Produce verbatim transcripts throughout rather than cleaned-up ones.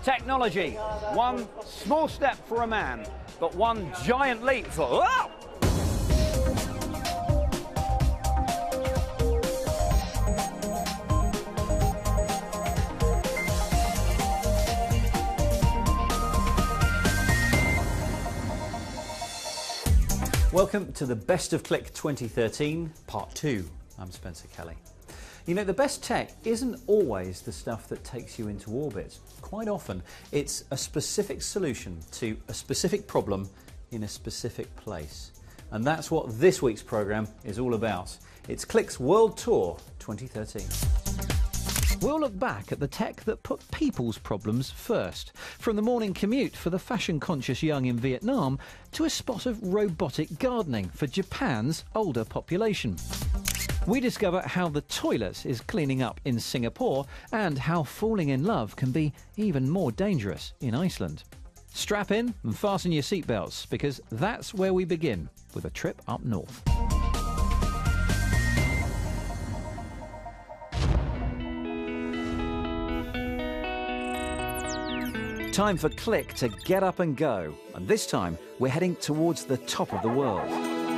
Technology. One small step for a man, but one giant leap for... Whoa! Welcome to the Best of Click twenty thirteen, Part two. I'm Spencer Kelly. You know, the best tech isn't always the stuff that takes you into orbit. Quite often, it's a specific solution to a specific problem in a specific place. And that's what this week's programme is all about. It's Click's World Tour twenty thirteen. We'll look back at the tech that put people's problems first, from the morning commute for the fashion-conscious young in Vietnam to a spot of robotic gardening for Japan's older population. We discover how the toilet is cleaning up in Singapore and how falling in love can be even more dangerous in Iceland. Strap in and fasten your seatbelts, because that's where we begin with a trip up north. Time for Click to get up and go, and this time we're heading towards the top of the world.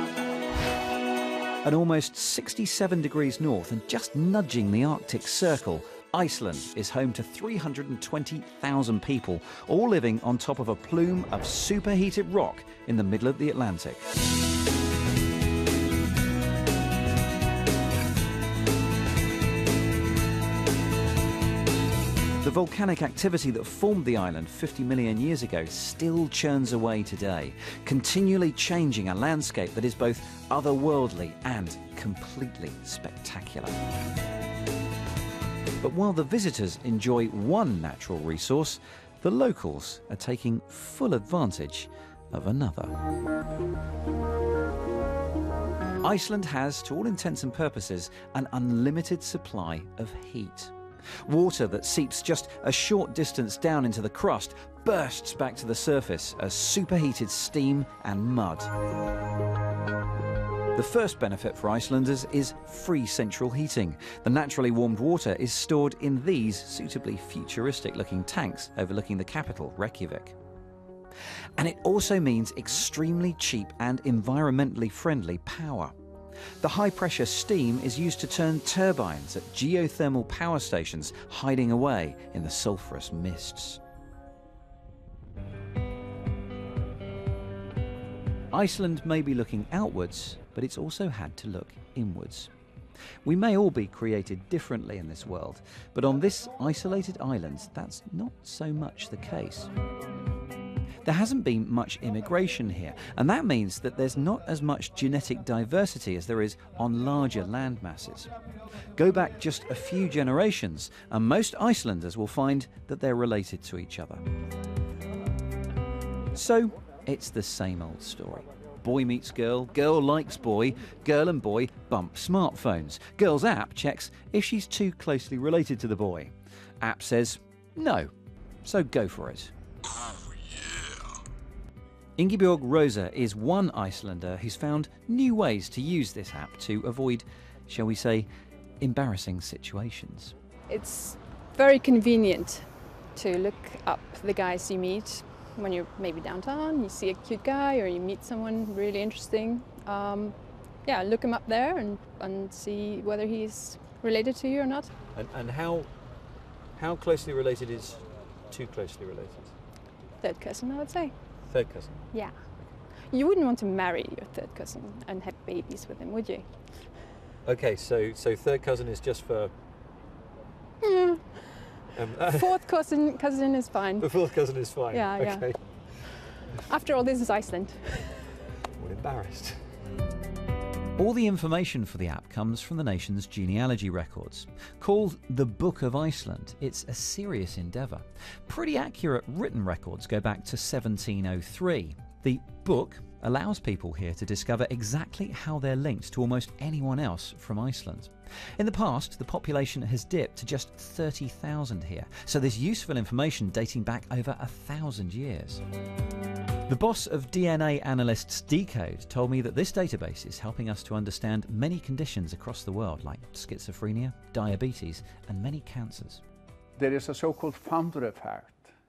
At almost sixty-seven degrees north and just nudging the Arctic Circle, Iceland is home to three hundred twenty thousand people, all living on top of a plume of superheated rock in the middle of the Atlantic. The volcanic activity that formed the island fifty million years ago still churns away today, continually changing a landscape that is both otherworldly and completely spectacular. But while the visitors enjoy one natural resource, the locals are taking full advantage of another. Iceland has, to all intents and purposes, an unlimited supply of heat. Water that seeps just a short distance down into the crust bursts back to the surface as superheated steam and mud. The first benefit for Icelanders is free central heating. The naturally warmed water is stored in these suitably futuristic-looking tanks overlooking the capital, Reykjavik. And it also means extremely cheap and environmentally friendly power. The high-pressure steam is used to turn turbines at geothermal power stations hiding away in the sulphurous mists. Iceland may be looking outwards, but it's also had to look inwards. We may all be created differently in this world, but on this isolated island, that's not so much the case. There hasn't been much immigration here, and that means that there's not as much genetic diversity as there is on larger land masses. Go back just a few generations, and most Icelanders will find that they're related to each other. So, it's the same old story. Boy meets girl, girl likes boy, girl and boy bump smartphones. Girl's app checks if she's too closely related to the boy. App says no, so go for it. Ingibjorg Rosa is one Icelander who's found new ways to use this app to avoid, shall we say, embarrassing situations. It's very convenient to look up the guys you meet when you're maybe downtown, you see a cute guy or you meet someone really interesting. Um, yeah, look him up there and, and see whether he's related to you or not. And, and how, how closely related is too closely related? Third cousin, I would say. Third cousin? Yeah. You wouldn't want to marry your third cousin and have babies with him, would you? Okay, so so third cousin is just for... Yeah. Um, uh, fourth cousin cousin is fine. The fourth cousin is fine? Yeah, okay. yeah. After all, this is Iceland. I'm embarrassed. All the information for the app comes from the nation's genealogy records. Called the Book of Iceland, it's a serious endeavour. Pretty accurate written records go back to seventeen oh three. The book allows people here to discover exactly how they're linked to almost anyone else from Iceland. In the past, the population has dipped to just thirty thousand here, so there's useful information dating back over a thousand years. The boss of D N A analysts Decode told me that this database is helping us to understand many conditions across the world, like schizophrenia, diabetes, and many cancers. There is a so-called founder effect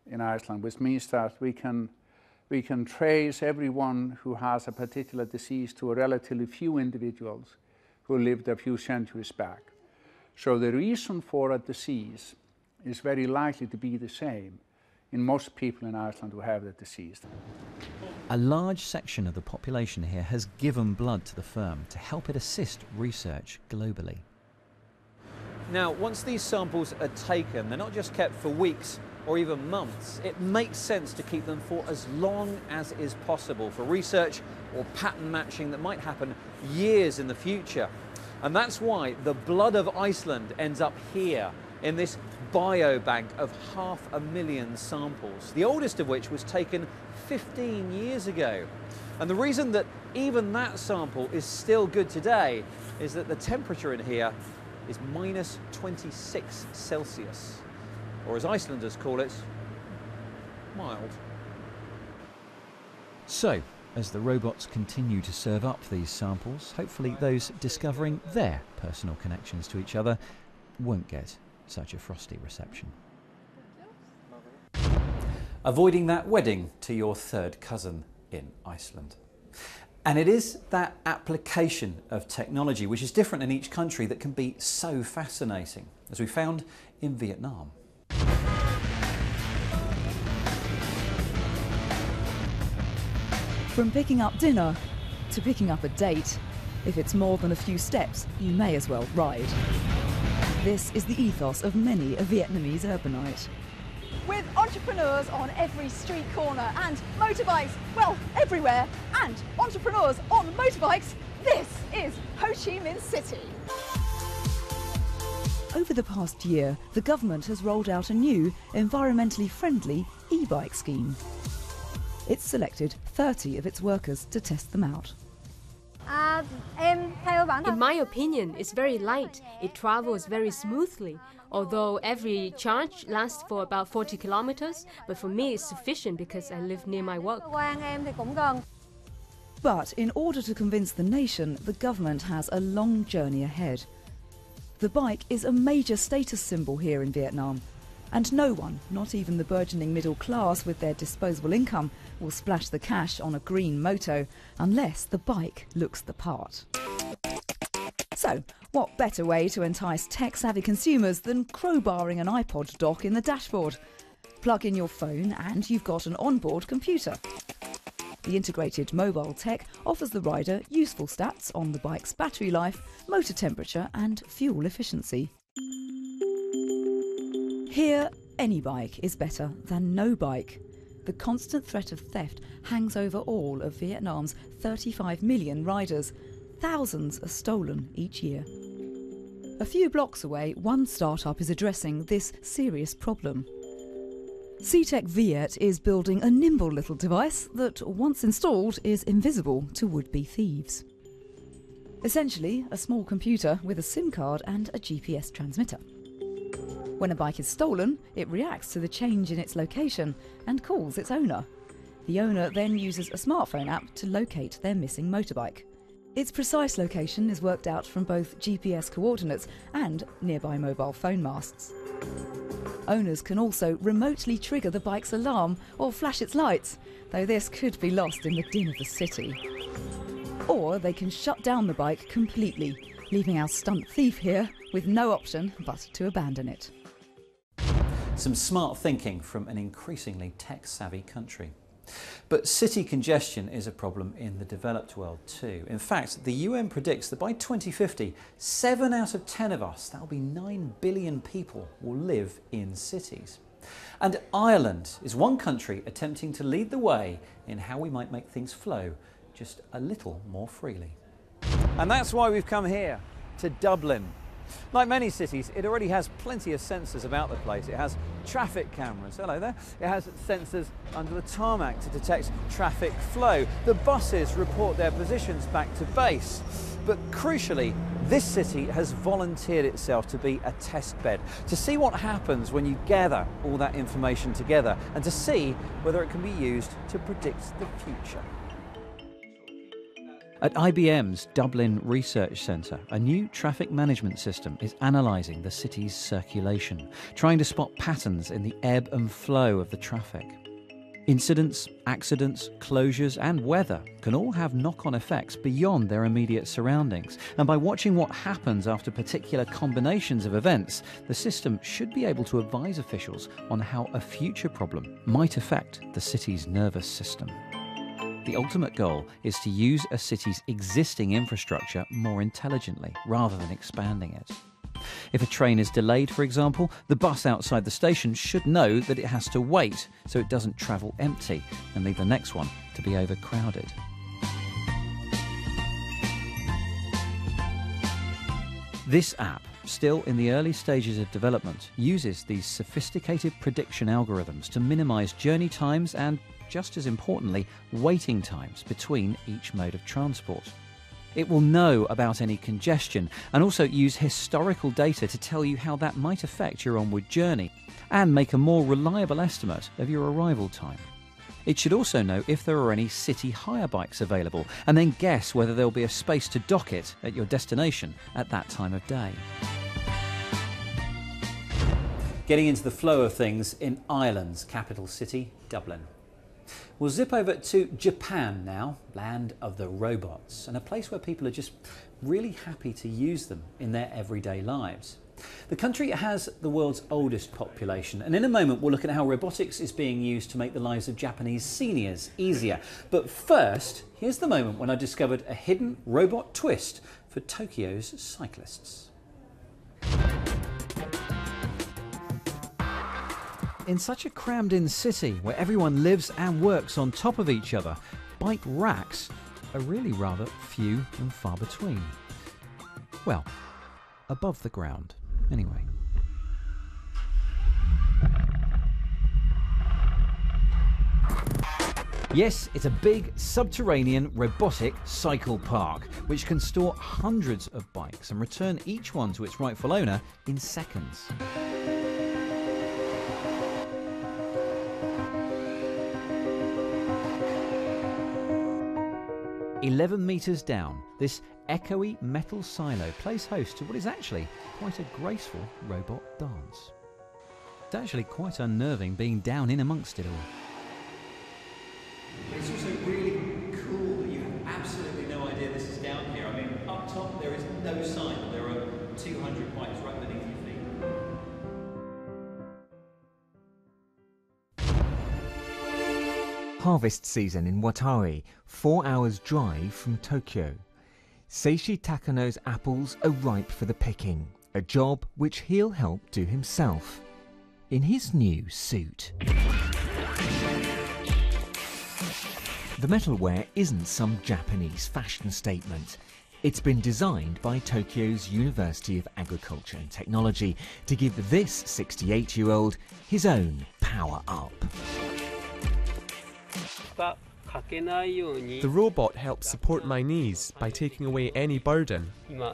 in Iceland, which means that we can, we can trace everyone who has a particular disease to a relatively few individuals who lived a few centuries back. So the reason for a disease is very likely to be the same in most people in Iceland who have the disease. A large section of the population here has given blood to the firm to help it assist research globally. Now, once these samples are taken, they're not just kept for weeks or even months. It makes sense to keep them for as long as is possible for research or pattern matching that might happen years in the future. And that's why the blood of Iceland ends up here in this biobank of half a million samples, the oldest of which was taken fifteen years ago. And the reason that even that sample is still good today is that the temperature in here is minus twenty-six Celsius, or as Icelanders call it, mild. So, as the robots continue to serve up these samples, hopefully those discovering their personal connections to each other won't get such a frosty reception. Avoiding that wedding to your third cousin in Iceland. And it is that application of technology, which is different in each country, that can be so fascinating, as we found in Vietnam. From picking up dinner to picking up a date, if it's more than a few steps, you may as well ride. This is the ethos of many a Vietnamese urbanite. With entrepreneurs on every street corner and motorbikes, well, everywhere, and entrepreneurs on motorbikes, this is Ho Chi Minh City. Over the past year, the government has rolled out a new, environmentally friendly e-bike scheme. It's selected thirty of its workers to test them out. In my opinion, it's very light. It travels very smoothly. Although every charge lasts for about forty kilometers, but for me it's sufficient because I live near my work. But in order to convince the nation, the government has a long journey ahead. The bike is a major status symbol here in Vietnam, and no one, not even the burgeoning middle class with their disposable income, will splash the cash on a green moto unless the bike looks the part. So, what better way to entice tech-savvy consumers than crowbarring an iPod dock in the dashboard? Plug in your phone and you've got an onboard computer. The integrated mobile tech offers the rider useful stats on the bike's battery life, motor temperature and fuel efficiency. Here, any bike is better than no bike. The constant threat of theft hangs over all of Vietnam's thirty-five million riders. Thousands are stolen each year. A few blocks away, one startup is addressing this serious problem. C-Tech Viet is building a nimble little device that, once installed, is invisible to would-be thieves. Essentially, a small computer with a SIM card and a G P S transmitter. When a bike is stolen, it reacts to the change in its location and calls its owner. The owner then uses a smartphone app to locate their missing motorbike. Its precise location is worked out from both G P S coordinates and nearby mobile phone masts. Owners can also remotely trigger the bike's alarm or flash its lights, though this could be lost in the din of the city. Or they can shut down the bike completely, leaving our stunt thief here with no option but to abandon it. Some smart thinking from an increasingly tech-savvy country. But city congestion is a problem in the developed world too. In fact, the U N predicts that by twenty fifty, seven out of ten of us, that'll be nine billion people, will live in cities. And Ireland is one country attempting to lead the way in how we might make things flow just a little more freely. And that's why we've come here, to Dublin. Like many cities, it already has plenty of sensors about the place. It has traffic cameras, hello there. It has sensors under the tarmac to detect traffic flow. The buses report their positions back to base. But crucially, this city has volunteered itself to be a test bed, to see what happens when you gather all that information together and to see whether it can be used to predict the future. At I B M's Dublin Research Centre, a new traffic management system is analysing the city's circulation, trying to spot patterns in the ebb and flow of the traffic. Incidents, accidents, closures and weather can all have knock-on effects beyond their immediate surroundings, and by watching what happens after particular combinations of events, the system should be able to advise officials on how a future problem might affect the city's nervous system. The ultimate goal is to use a city's existing infrastructure more intelligently, rather than expanding it. If a train is delayed, for example, the bus outside the station should know that it has to wait so it doesn't travel empty and leave the next one to be overcrowded. This app, still in the early stages of development, uses these sophisticated prediction algorithms to minimise journey times and, just as importantly, waiting times between each mode of transport. It will know about any congestion and also use historical data to tell you how that might affect your onward journey and make a more reliable estimate of your arrival time. It should also know if there are any city hire bikes available and then guess whether there will be a space to dock it at your destination at that time of day. Getting into the flow of things in Ireland's capital city, Dublin. We'll zip over to Japan now, land of the robots, and a place where people are just really happy to use them in their everyday lives. The country has the world's oldest population, and in a moment we'll look at how robotics is being used to make the lives of Japanese seniors easier. But first, here's the moment when I discovered a hidden robot twist for Tokyo's cyclists. In such a crammed-in city where everyone lives and works on top of each other, bike racks are really rather few and far between. Well, above the ground, anyway. Yes, it's a big subterranean robotic cycle park which can store hundreds of bikes and return each one to its rightful owner in seconds. eleven metres down, this echoey metal silo plays host to what is actually quite a graceful robot dance. It's actually quite unnerving being down in amongst it all. It's also really cool that you have absolutely no idea this is down here. I mean, up top there is no sign that there are two hundred bikes right beneath your feet. Harvest season in Watari, four hours drive from Tokyo. Seishi Takano's apples are ripe for the picking, a job which he'll help do himself, in his new suit. The metalware isn't some Japanese fashion statement. It's been designed by Tokyo's University of Agriculture and Technology to give this sixty-eight-year-old his own power-up. The robot helps support my knees by taking away any burden.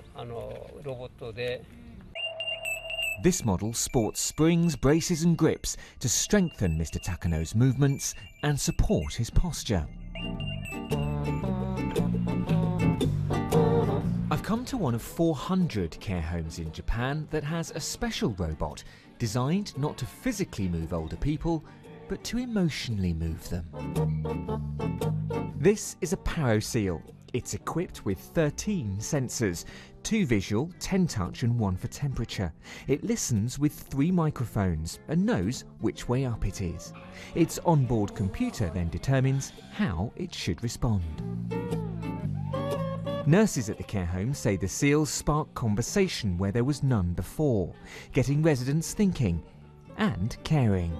This model sports springs, braces and grips to strengthen Mister Takano's movements and support his posture. I've come to one of four hundred care homes in Japan that has a special robot designed not to physically move older people, but to emotionally move them. This is a Paraseal. It's equipped with thirteen sensors, two visual, ten touch and one for temperature. It listens with three microphones and knows which way up it is. Its onboard computer then determines how it should respond. Nurses at the care home say the seals spark conversation where there was none before, getting residents thinking and caring.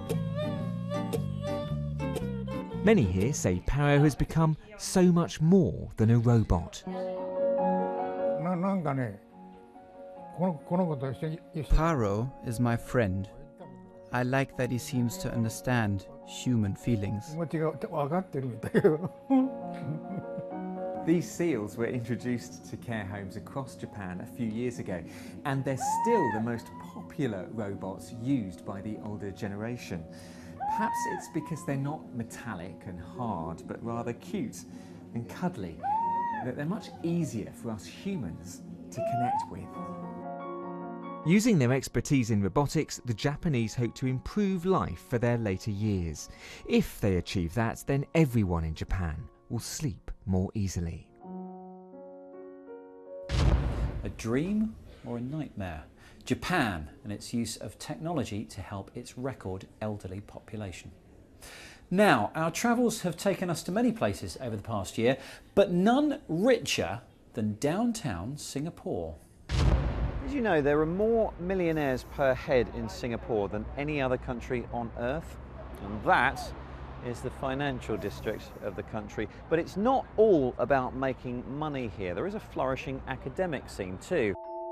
Many here say Paro has become so much more than a robot. Paro is my friend. I like that he seems to understand human feelings. These seals were introduced to care homes across Japan a few years ago, and they're still the most popular robots used by the older generation. Perhaps it's because they're not metallic and hard, but rather cute and cuddly. that they're much easier for us humans to connect with. Using their expertise in robotics, the Japanese hope to improve life for their later years. If they achieve that, then everyone in Japan will sleep more easily. A dream or a nightmare? Japan and its use of technology to help its record elderly population. Now, our travels have taken us to many places over the past year, but none richer than downtown Singapore. Did you know there are more millionaires per head in Singapore than any other country on earth? And that is the financial district of the country. But it's not all about making money here. There is a flourishing academic scene too.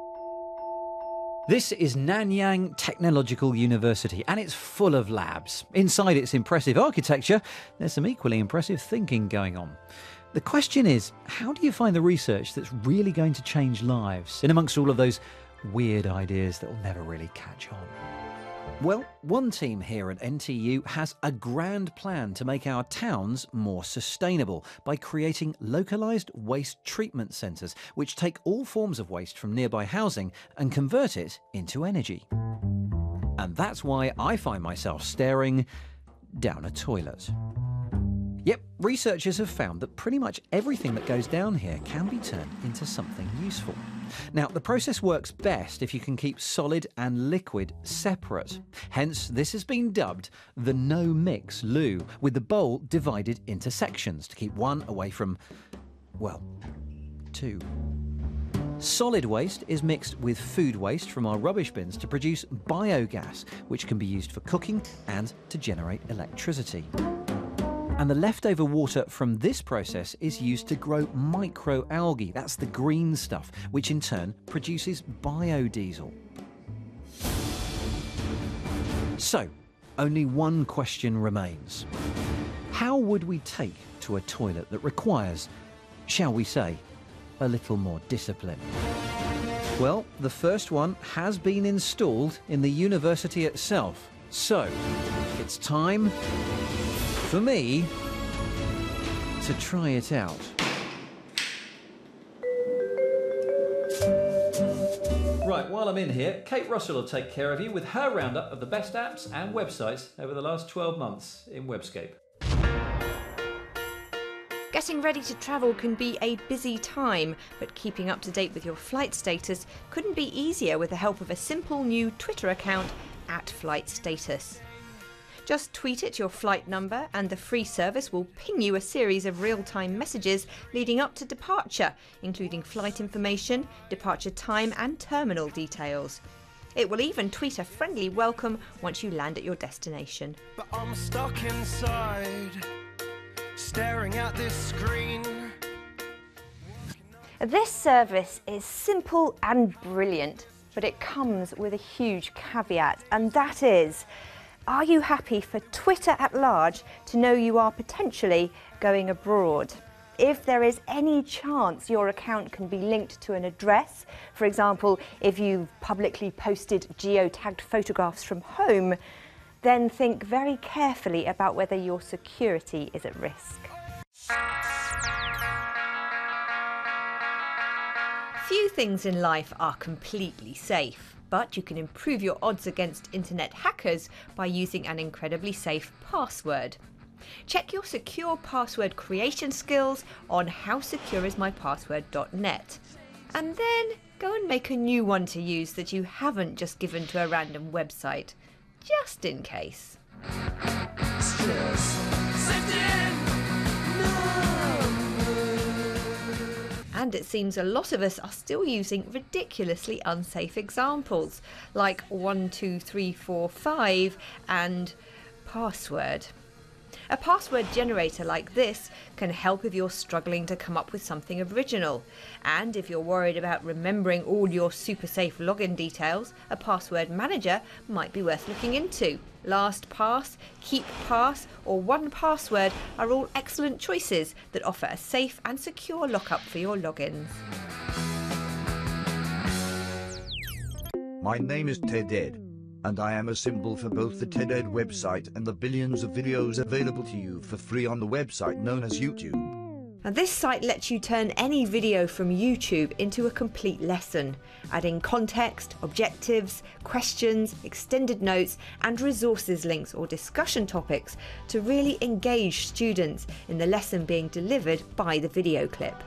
This is Nanyang Technological University, and it's full of labs. Inside its impressive architecture, there's some equally impressive thinking going on. The question is, how do you find the research that's really going to change lives in amongst all of those weird ideas that will never really catch on? Well, one team here at N T U has a grand plan to make our towns more sustainable by creating localised waste treatment centres which take all forms of waste from nearby housing and convert it into energy. And that's why I find myself staring down a toilet. Yep, researchers have found that pretty much everything that goes down here can be turned into something useful. Now, the process works best if you can keep solid and liquid separate. Hence, this has been dubbed the no-mix loo, with the bowl divided into sections to keep one away from, well, two. Solid waste is mixed with food waste from our rubbish bins to produce biogas, which can be used for cooking and to generate electricity. And the leftover water from this process is used to grow microalgae, that's the green stuff, which in turn produces biodiesel. So, only one question remains. How would we take to a toilet that requires, shall we say, a little more discipline? Well, the first one has been installed in the university itself. So, it's time for me to try it out. Right, while I'm in here, Kate Russell will take care of you with her roundup of the best apps and websites over the last twelve months in Webscape. Getting ready to travel can be a busy time, but keeping up to date with your flight status couldn't be easier with the help of a simple new Twitter account, at Flight Status. Just tweet it your flight number and the free service will ping you a series of real-time messages leading up to departure, including flight information, departure time and terminal details. It will even tweet a friendly welcome once you land at your destination. But I'm stuck inside, staring at this screen. This service is simple and brilliant, but it comes with a huge caveat, and that is, are you happy for Twitter at large to know you are potentially going abroad? If there is any chance your account can be linked to an address, for example, if you've publicly posted geotagged photographs from home, then think very carefully about whether your security is at risk. Few things in life are completely safe, but you can improve your odds against internet hackers by using an incredibly safe password. Check your secure password creation skills on how secure is my password dot net. And then go and make a new one to use that you haven't just given to a random website, just in case. And it seems a lot of us are still using ridiculously unsafe examples, like one two three four five and password. A password generator like this can help if you're struggling to come up with something original. And if you're worried about remembering all your super safe login details, a password manager might be worth looking into. LastPass, KeepPass or one password are all excellent choices that offer a safe and secure lockup for your logins. My name is Ted Ed, and I am a symbol for both the TED Ed website and the billions of videos available to you for free on the website known as YouTube. Now, this site lets you turn any video from YouTube into a complete lesson, adding context, objectives, questions, extended notes and resources links or discussion topics to really engage students in the lesson being delivered by the video clip.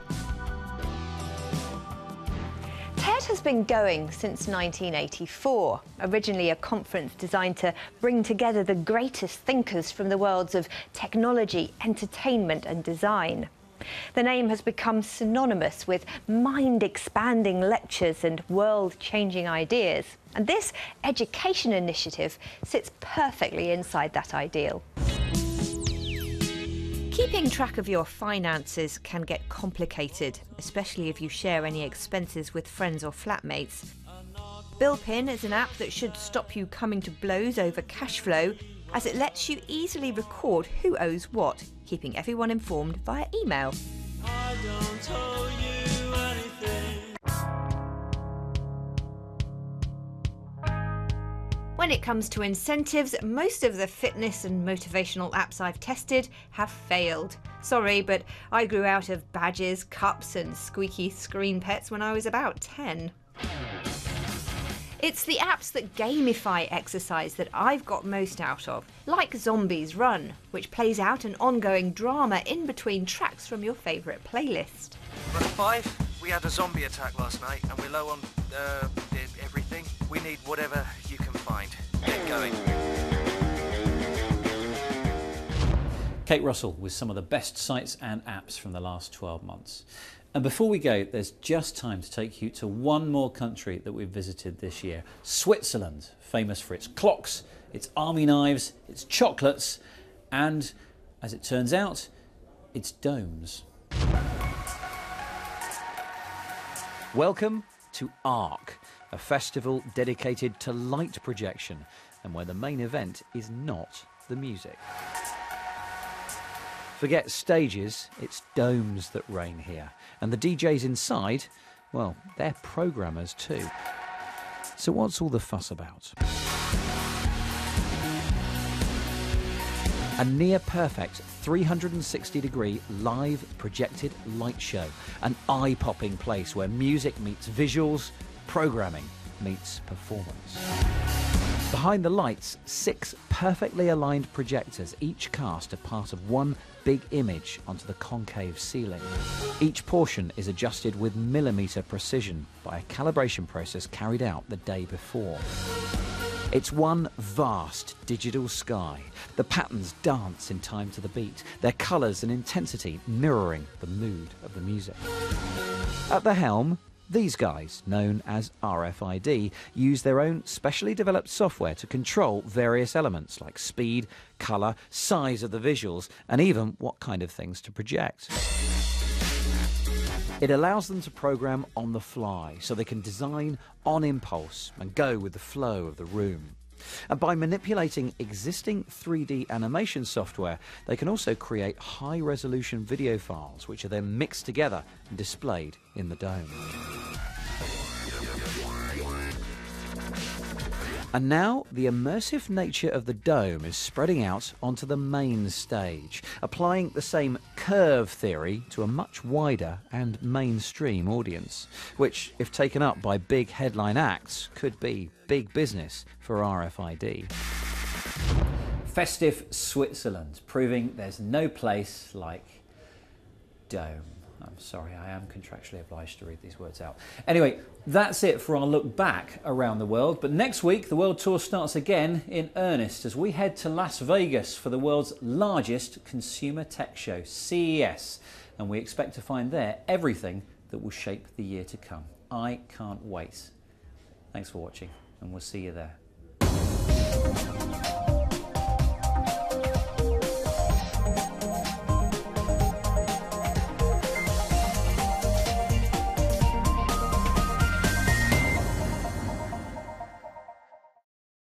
TED has been going since nineteen eighty-four, originally a conference designed to bring together the greatest thinkers from the worlds of technology, entertainment and design. The name has become synonymous with mind-expanding lectures and world-changing ideas, and this education initiative sits perfectly inside that ideal. Keeping track of your finances can get complicated, especially if you share any expenses with friends or flatmates. BillPin is an app that should stop you coming to blows over cash flow, as it lets you easily record who owes what, keeping everyone informed via email. I don't owe you anything. When it comes to incentives, most of the fitness and motivational apps I've tested have failed. Sorry, but I grew out of badges, cups and squeaky screen pets when I was about ten. It's the apps that gamify exercise that I've got most out of, like Zombies Run, which plays out an ongoing drama in between tracks from your favourite playlist. Run five, we had a zombie attack last night and we're low on uh, everything. We need whatever you can find. Get going. Kate Russell with some of the best sites and apps from the last twelve months. And before we go, there's just time to take you to one more country that we've visited this year. Switzerland, famous for its clocks, its army knives, its chocolates, and, as it turns out, its domes. Welcome to ARC, a festival dedicated to light projection and where the main event is not the music. Forget stages, it's domes that reign here. And the D Js inside, well, they're programmers too. So what's all the fuss about? A near-perfect three hundred sixty degree live projected light show. An eye-popping place where music meets visuals, programming meets performance. Behind the lights, six perfectly aligned projectors, each cast a part of one big image onto the concave ceiling. Each portion is adjusted with millimetre precision by a calibration process carried out the day before. It's one vast digital sky. The patterns dance in time to the beat, their colours and intensity mirroring the mood of the music. At the helm, these guys, known as R F I D, use their own specially developed software to control various elements like speed, colour, size of the visuals, and even what kind of things to project. It allows them to program on the fly, so they can design on impulse and go with the flow of the room. And by manipulating existing three D animation software, they can also create high-resolution video files, which are then mixed together and displayed in the dome. And now, the immersive nature of the dome is spreading out onto the main stage, applying the same curve theory to a much wider and mainstream audience, which, if taken up by big headline acts, could be big business for R F I D. Festive Switzerland, proving there's no place like dome. I'm sorry, I am contractually obliged to read these words out. Anyway, that's it for our look back around the world. But next week, the World Tour starts again in earnest as we head to Las Vegas for the world's largest consumer tech show, C E S. And we expect to find there everything that will shape the year to come. I can't wait. Thanks for watching, and we'll see you there.